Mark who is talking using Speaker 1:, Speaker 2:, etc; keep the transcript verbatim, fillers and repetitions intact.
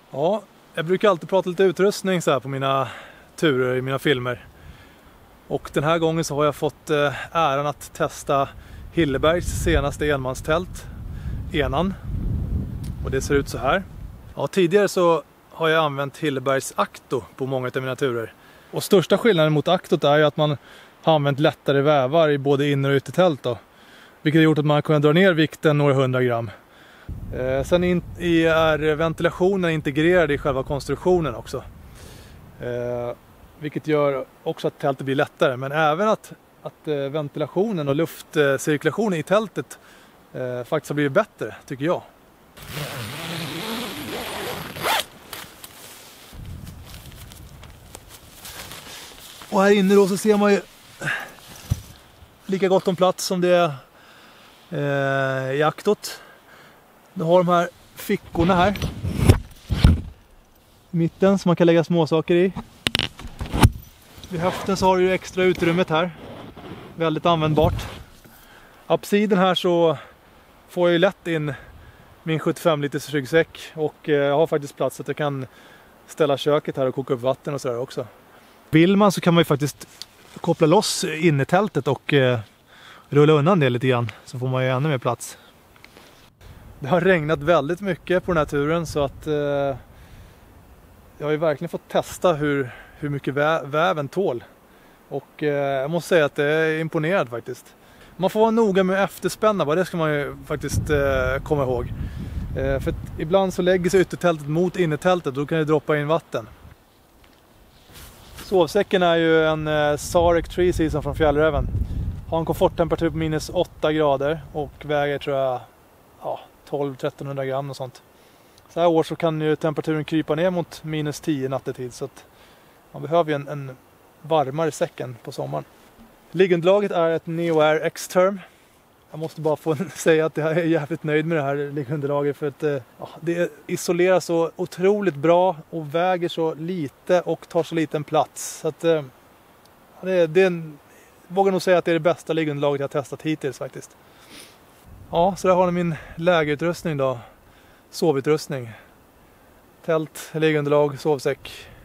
Speaker 1: Ja, jag brukar alltid prata lite utrustning så här på mina turer i mina filmer. Och den här gången så har jag fått äran att testa Hillebergs senaste enmanstält, Enan. Och det ser ut så här. Ja, tidigare så har jag använt Hillebergs Acto på många av mina turer. Och största skillnaden mot Actot är ju att man har använt lättare vävar i både inner och yttertält då. Vilket har gjort att man kan dra ner vikten några hundra gram. Eh, sen in, i, är ventilationen integrerad i själva konstruktionen också. Eh, vilket gör också att tältet blir lättare. Men även att, att eh, ventilationen och luftcirkulationen i tältet eh, faktiskt har blivit bättre, tycker jag. Och här inne då så ser man ju lika gott om plats som det är eh, i Actot. Du har de här fickorna här i mitten som man kan lägga småsaker i. Vid höften så har du ju extra utrymmet här. Väldigt användbart. Apsiden här så får jag ju lätt in min sjuttiofem liters ryggsäck. Och eh, jag har faktiskt plats så att jag kan ställa köket här och koka upp vatten och sådär också. Vill man så kan man ju faktiskt koppla loss innertältet och eh, rulla undan det lite grann. Så får man ju ännu mer plats. Det har regnat väldigt mycket på den här turen så att eh, jag har ju verkligen fått testa hur, hur mycket vä väven tål. Och eh, jag måste säga att det är imponerad faktiskt. Man får vara noga med efterspänna, det ska man ju faktiskt eh, komma ihåg. Eh, för att ibland så lägger sig yttertältet mot innertältet och då kan det droppa in vatten. Sovsäcken är ju en eh, Sarek Tree Season från Fjällräven. Har en komforttemperatur på minus åtta grader och väger tror jag ja, tolv till trettonhundra gram och sånt. Så här år så kan ju temperaturen krypa ner mot minus tio nattetid så att man behöver ju en, en varmare säcken på sommaren. Liggunderlaget är ett Neo Air X-Term. Jag måste bara få säga att jag är jävligt nöjd med det här liggunderlaget för att ja, det isolerar så otroligt bra och väger så lite och tar så liten plats. Så att det, det är en, vågar nog säga att det är det bästa liggunderlaget jag har testat hittills faktiskt. Ja, så där har ni min lägerutrustning då. Sovutrustning. Tält, liggunderlag, sovsäck.